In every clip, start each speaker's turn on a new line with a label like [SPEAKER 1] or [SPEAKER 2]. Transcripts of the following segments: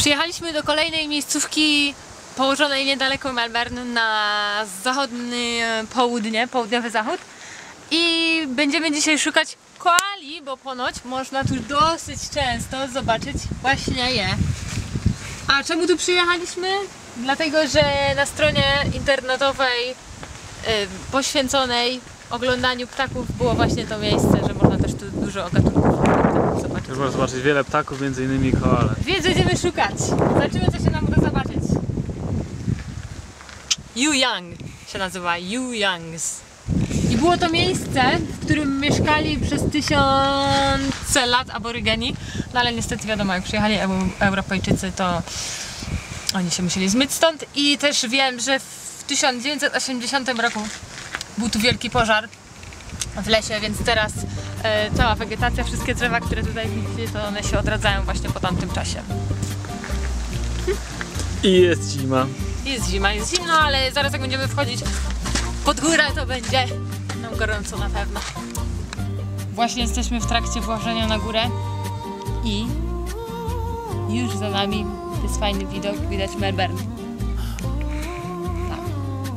[SPEAKER 1] Przyjechaliśmy do kolejnej miejscówki położonej niedaleko Melbourne na południowy zachód i będziemy dzisiaj szukać koali, bo ponoć można tu dosyć często zobaczyć właśnie je. A czemu tu przyjechaliśmy? Dlatego, że na stronie internetowej poświęconej oglądaniu ptaków było właśnie to miejsce, że można też tu dużo gatunków zobaczyć.
[SPEAKER 2] Można zobaczyć wiele ptaków, między innymi koale.
[SPEAKER 1] Więc będziemy szukać. Zobaczymy, co się nam uda zobaczyć. Yuyang się nazywa, Yuyangs. I było to miejsce, w którym mieszkali przez tysiące lat aborygeni, no ale niestety wiadomo, jak przyjechali Europejczycy, to oni się musieli zmyć stąd. I też wiem, że w 1980 roku był tu wielki pożar w lesie, więc teraz cała wegetacja, wszystkie drzewa, które tutaj widzicie, to one się odradzają właśnie po tamtym czasie.
[SPEAKER 2] I jest zima.
[SPEAKER 1] Jest zima, jest zimno, ale zaraz jak będziemy wchodzić pod górę, to będzie nam gorąco na pewno. Właśnie jesteśmy w trakcie włożenia na górę i już za nami jest fajny widok, widać Melbourne. Tam.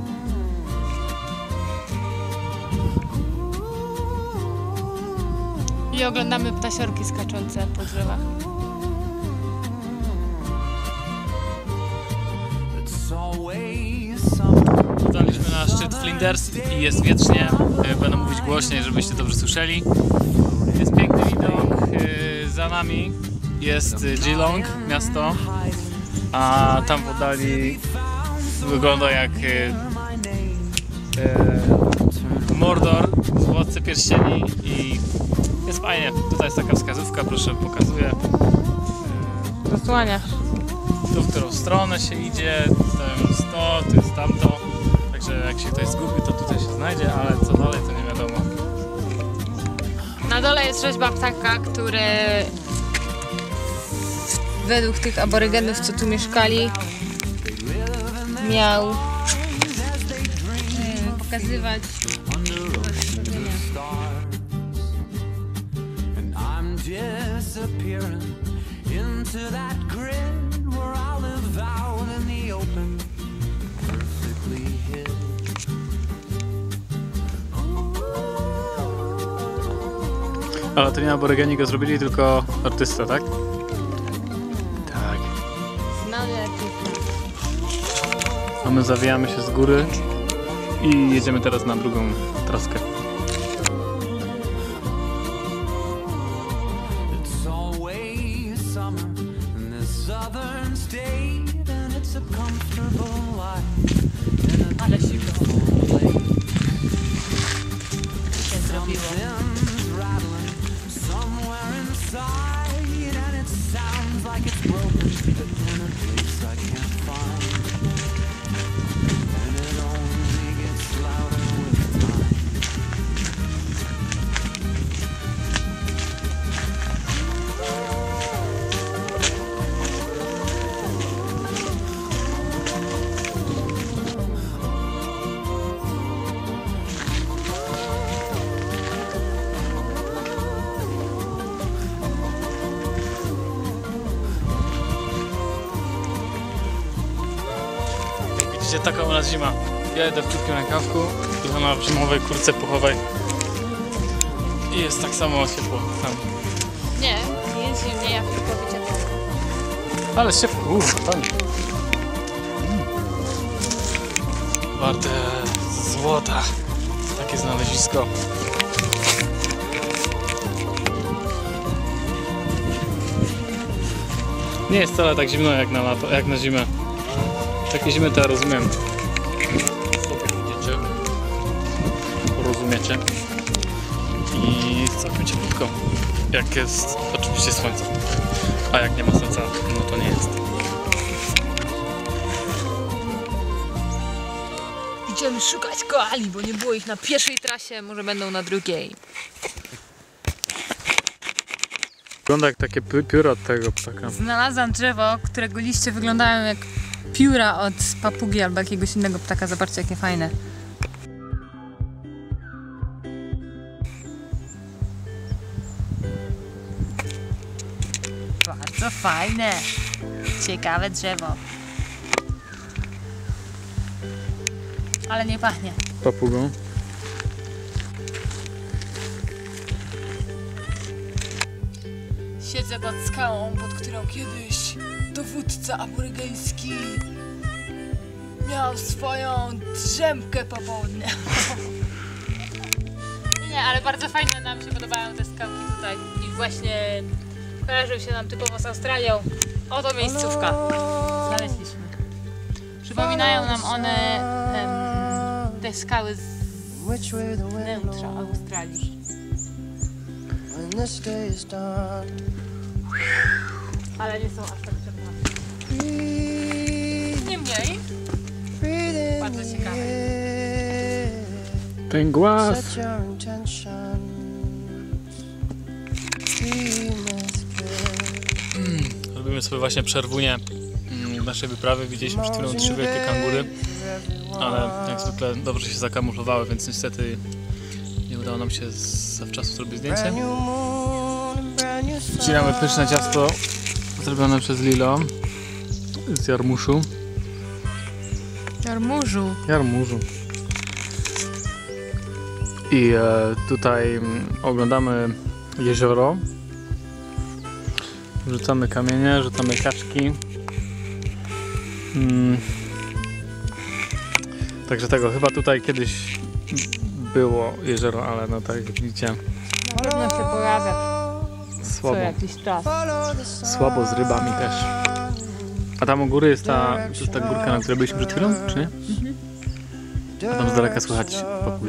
[SPEAKER 1] I oglądamy ptasiorki skaczące po drzewach.
[SPEAKER 2] Wdaliśmy na szczyt Flinders i jest wietrznie. Będę mówić głośniej, żebyście dobrze słyszeli. Jest piękny widok. Za nami jest Geelong, miasto, a tam w oddali wygląda jak Mordor z Władcy Pierścieni i jest fajnie. Tutaj jest taka wskazówka, proszę, pokazuję.
[SPEAKER 1] Zasłania.
[SPEAKER 2] Tu, w którą stronę się idzie, to jest to, tu jest tamto. Także jak się ktoś zgubi, to tutaj się znajdzie, ale co dalej, to nie wiadomo.
[SPEAKER 1] Na dole jest rzeźba ptaka, który według tych aborygenów, co tu mieszkali, miał pokazywać
[SPEAKER 2] Ale to nie aborygeni go zrobili, tylko artysta, tak? Tak.
[SPEAKER 1] znany artysta.
[SPEAKER 2] A my zawijamy się z góry i jedziemy teraz na drugą traskę.
[SPEAKER 1] Ale zimno się zrobiło.
[SPEAKER 2] Widzicie, taka u nas zima. Ja jedę w krótkim rękawku, ona w zimowej kurtce puchowej. I jest tak samo ciepło tam.
[SPEAKER 1] Nie jest zimnie, ja tylko wyciepłam.
[SPEAKER 2] Ale ciepło, fajnie. Warte złota. Takie znalezisko. Nie jest wcale tak zimno jak na lato, jak na zimę. Takie zimy to ja rozumiem. Widzicie? Rozumiecie? I całkiem cieplutko. Jak jest oczywiście słońce. A jak nie ma słońca, no to nie jest.
[SPEAKER 1] Idziemy szukać koali, bo nie było ich na pierwszej trasie, może będą na drugiej.
[SPEAKER 2] Wygląda jak takie pióra od tego ptaka.
[SPEAKER 1] Znalazłam drzewo, którego liście wyglądają jak pióra od papugi albo jakiegoś innego ptaka. Zobaczcie, jakie fajne. Bardzo fajne. Ciekawe drzewo. Ale nie pachnie.
[SPEAKER 2] Papugą.
[SPEAKER 1] Siedzę pod skałą, pod którą kiedyś dowódca aborygeński miał swoją drzemkę popołudniową. Nie, ale bardzo fajne nam się podobają te skałki tutaj. I właśnie kojarzą się nam typowo z Australią. Oto miejscówka. Znaleźliśmy. Przypominają nam one te skały z wnętrza Australii. Ale nie są aż tak czerwone. Niemniej, bardzo ciekawe.
[SPEAKER 2] Ten głaz. Robimy sobie właśnie przerwunię naszej wyprawy. Widzieliśmy przed chwilą 3 wielkie kangury, ale jak zwykle dobrze się zakamuflowały, więc niestety nie udało nam się zawczasu zrobić zdjęcie. Wcinamy pyszne ciasto zrobione przez Lilo z jarmuszu. Jarmużu. I tutaj oglądamy jezioro. Rzucamy kamienie, rzucamy kaczki. Także tego, chyba tutaj kiedyś było jezioro, ale no tak jak widzicie,
[SPEAKER 1] Na pewno się pojawia co
[SPEAKER 2] słabo.
[SPEAKER 1] jakiś czas.
[SPEAKER 2] Słabo z rybami też. A tam u góry jest ta górka, na której byliśmy przed chwilą, czy nie? A tam z daleka słychać pokój.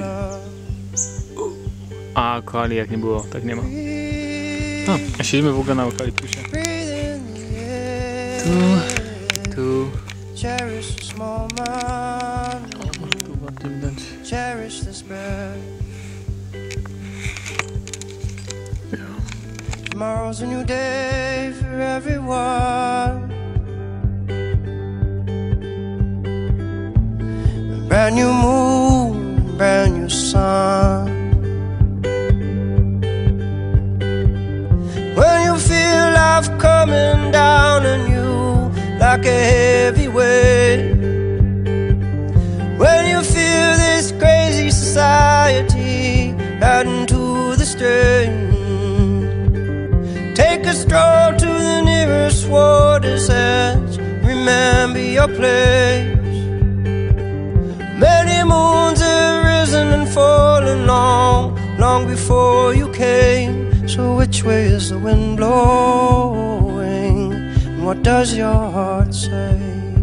[SPEAKER 2] A koali jak nie było, tak nie ma. A siedzimy w ogóle na eukaliptusie. Tu. O, może tu ładnie widać.
[SPEAKER 3] Tomorrow's a new day for everyone. A brand new moon, brand new sun. When you feel life coming down on you like a heavy weight. When you feel this crazy society adding to the strain. Take a stroll to the nearest water's edge. Remember your place. Many moons have risen and fallen long before you came. So which way is the wind blowing? And what does your heart say?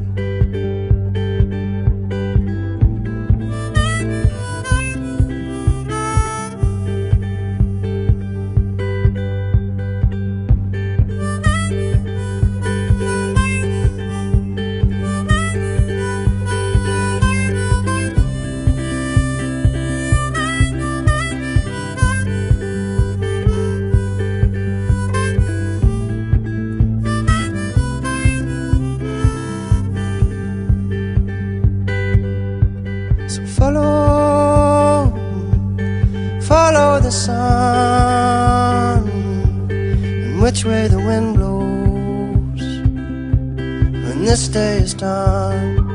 [SPEAKER 3] Follow the sun, and which way the wind blows when this day is done.